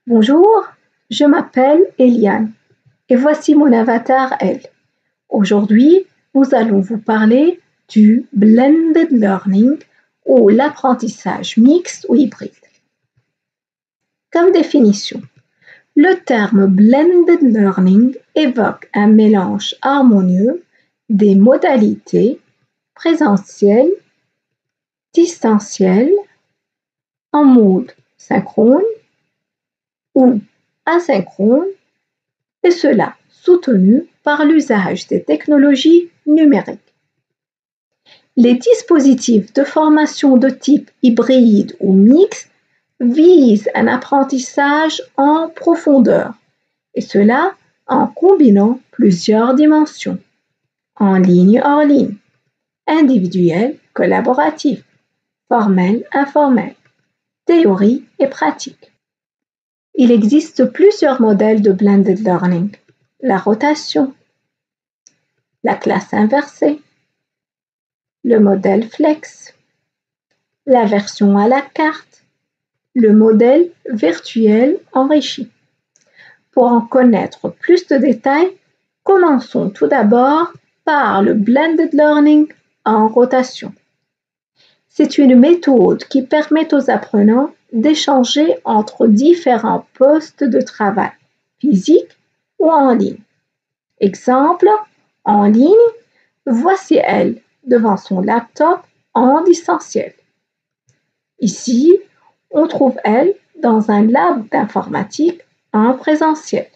Bonjour, je m'appelle Eliane et voici mon avatar elle. Aujourd'hui, nous allons vous parler du blended learning ou l'apprentissage mixte ou hybride. Comme définition, le terme blended learning évoque un mélange harmonieux des modalités présentielles, distancielles, en mode synchrone ou asynchrone, et cela soutenu par l'usage des technologies numériques. Les dispositifs de formation de type hybride ou mixte visent un apprentissage en profondeur, et cela en combinant plusieurs dimensions, en ligne hors ligne, individuel, collaboratif, formel, informel, théorie et pratique. Il existe plusieurs modèles de blended learning. La rotation, la classe inversée, le modèle flex, la version à la carte, le modèle virtuel enrichi. Pour en connaître plus de détails, commençons tout d'abord par le blended learning en rotation. C'est une méthode qui permet aux apprenants d'échanger entre différents postes de travail, physiques ou en ligne. Exemple, en ligne, voici elle devant son laptop en distanciel. Ici, on trouve elle dans un lab d'informatique en présentiel.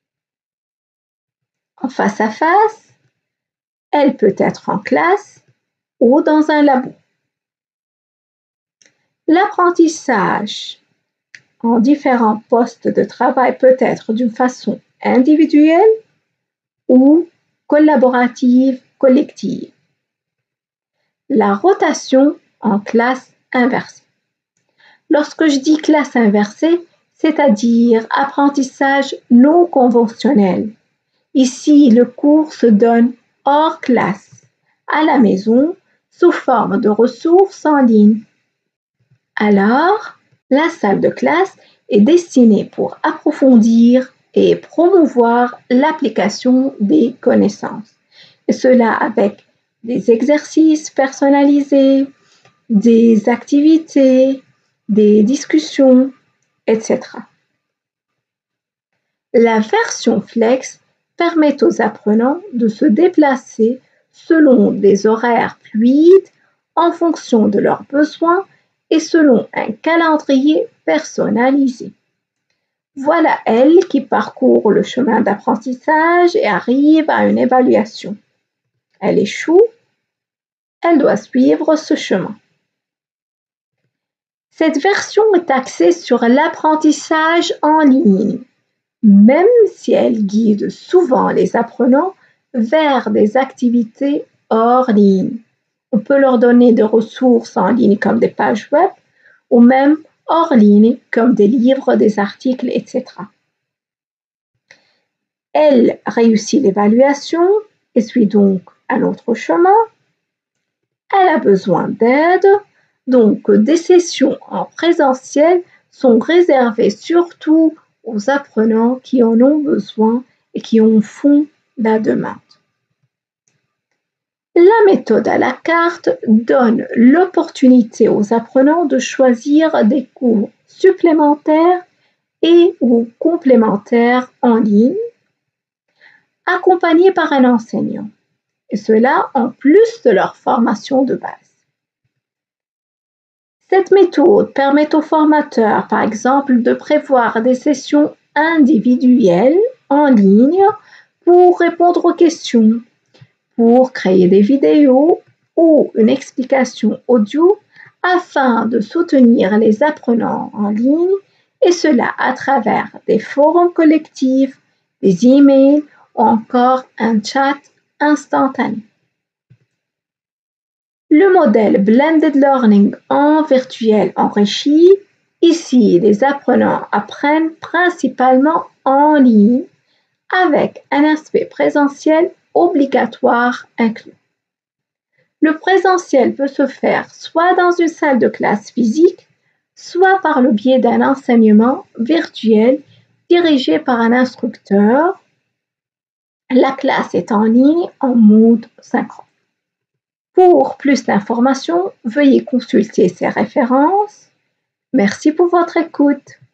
En face à face, elle peut être en classe ou dans un labo. L'apprentissage en différents postes de travail peut être d'une façon individuelle ou collaborative, collective. La rotation en classe inversée. Lorsque je dis classe inversée, c'est-à-dire apprentissage non conventionnel. Ici, le cours se donne hors classe, à la maison, sous forme de ressources en ligne. Alors, la salle de classe est destinée pour approfondir et promouvoir l'application des connaissances. Et cela avec des exercices personnalisés, des activités, des discussions, etc. La version flex permet aux apprenants de se déplacer selon des horaires fluides en fonction de leurs besoins et selon un calendrier personnalisé. Voilà elle qui parcourt le chemin d'apprentissage et arrive à une évaluation. Elle échoue, elle doit suivre ce chemin. Cette version est axée sur l'apprentissage en ligne, même si elle guide souvent les apprenants vers des activités hors ligne. On peut leur donner des ressources en ligne comme des pages web ou même hors ligne comme des livres, des articles, etc. Elle réussit l'évaluation et suit donc un autre chemin. Elle a besoin d'aide, donc des sessions en présentiel sont réservées surtout aux apprenants qui en ont besoin et qui en font la demande. La méthode à la carte donne l'opportunité aux apprenants de choisir des cours supplémentaires et ou complémentaires en ligne, accompagnés par un enseignant, et cela en plus de leur formation de base. Cette méthode permet aux formateurs, par exemple, de prévoir des sessions individuelles en ligne pour répondre aux questions, pour créer des vidéos ou une explication audio afin de soutenir les apprenants en ligne, et cela à travers des forums collectifs, des emails ou encore un chat instantané. Le modèle Blended Learning en virtuel enrichi, ici les apprenants apprennent principalement en ligne avec un aspect présentiel obligatoire inclus. Le présentiel peut se faire soit dans une salle de classe physique, soit par le biais d'un enseignement virtuel dirigé par un instructeur. La classe est en ligne en mode synchrone. Pour plus d'informations, veuillez consulter ces références. Merci pour votre écoute.